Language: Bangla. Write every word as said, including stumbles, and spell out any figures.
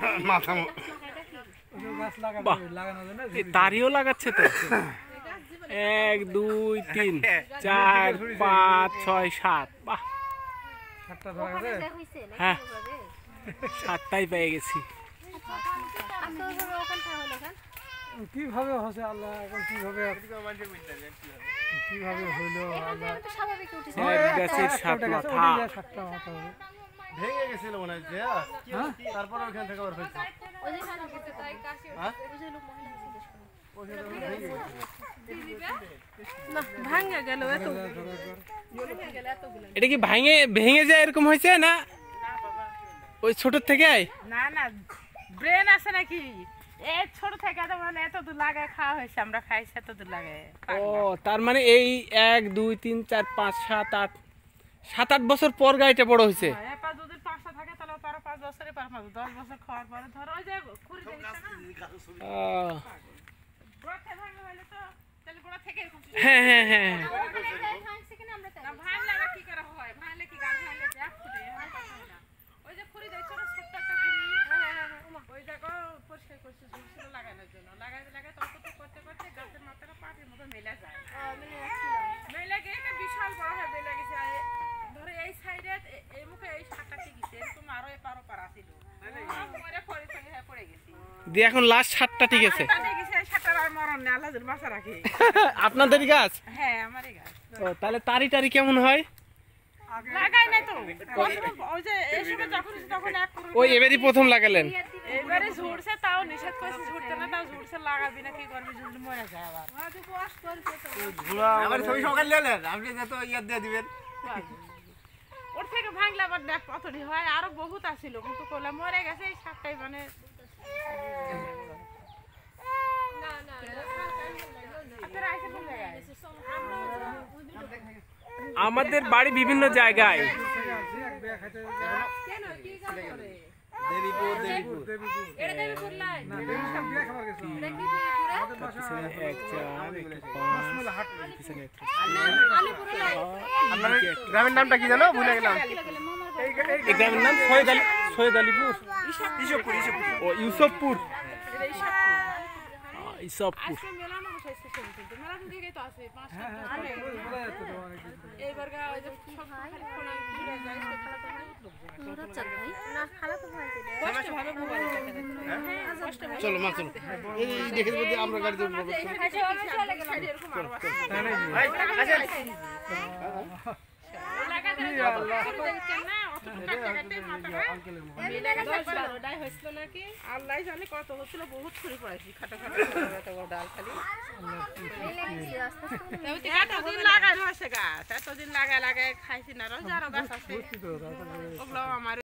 তারিও লাগাচ্ছে তো এক দুই তিন চার পাঁচ ছয় সাত বাহ হ্যাঁ সাতটাই পেয়ে গেছি কিভাবে হচ্ছে আল্লাহ এখন কিভাবে কিভাবে হইলো গাছের সাত মাথা ভেঙে গেছিল মনে হচ্ছে তারপর ওখান থেকে আবার ফেলছে এটা কি ভাঙে ভেঙে যায় এরকম হয়েছে না ওই ছোট থেকে না না ব্রেন আছে নাকি এই ছোট থেকে তো মানে এত দূর লাগায় খাওয়া হয়েছে আমরা খাইছি এত দূর লাগায় ও তার মানে এই এক দুই তিন চার পাঁচ সাত আট সাত আট বছর পর গাড়িটা বড় হয়েছে এরপর যদি পাঁচটা থাকে তাহলে পারো পাঁচ বছরে পারো পাঁচ দশ বছর খাওয়ার পরে ধরো ওই যে খুঁড়ি হ্যাঁ হ্যাঁ হ্যাঁ ভাঙলে আবার কি করা হয় ভাঙলে কি গাছ ভাঙলে দেখ ফুটে ওই যে খুঁড়ি দেয় ছোট ছোট্ট একটা খুঁড়ি ওই জায়গা পরিষ্কার করছে ঝুলছিল লাগানোর জন্য লাগাইতে লাগাই তত করতে করতে গাছের মাথাটা পাটির মতো মেলে যায় মেলে গিয়ে একটা বিশাল বড় হয় মেলে গেছে ধরে এই সাইডে এই মুখে এই শাখা টিকেছে এরকম আরো পারো পারা ছিল মরে পড়ে থেকে পড়ে গেছি দিয়ে এখন লাস্ট সাতটা ঠিক আছে আপনাদের গাছ হ্যাঁ আমারই গাছ ও তাহলে তারি টারি কেমন হয় লাগাই নাই তো ওই যে এই সময় যখন তখন এক ওই এবারই প্রথম লাগালেন এবারে ঝুড়ছে তাও নিষেধ করেছে ঝুড়তে না তাও ঝুড়ছে লাগাবি না কি করবি ঝুড়লে মরে যায় আবার আবার ছবি সকাল নিলেন আপনি তো ইয়া দিয়ে দিবেন ওর থেকে ভাঙলে আবার দেখ কতটি হয় আরো বহুত আসিল কিন্তু কোলা মরে গেছে এই সাতটাই মানে আমাদের বাড়ি বিভিন্ন জায়গায় গ্রামের নামটা কি জানো ভুলে গেলাম এই গ্রামের নাম সৈয়দ আলী সৈয়দ আলীপুর ইসবপুর ইসবপুর ও ইউসুফপুর ইসবপুর চলো মা চলো এই দেখে যদি আমরা গাড়ি দেবো আল্লাহ জানে কত হচ্ছিল বহুত ছুরি পড়াইছি খাটো খাটো ডাল খালি এতদিন লাগাই হয়েছে গাছ এতদিন লাগাই লাগাই খাইছি না আরো যারা গাছ আছে ওগুলো আমার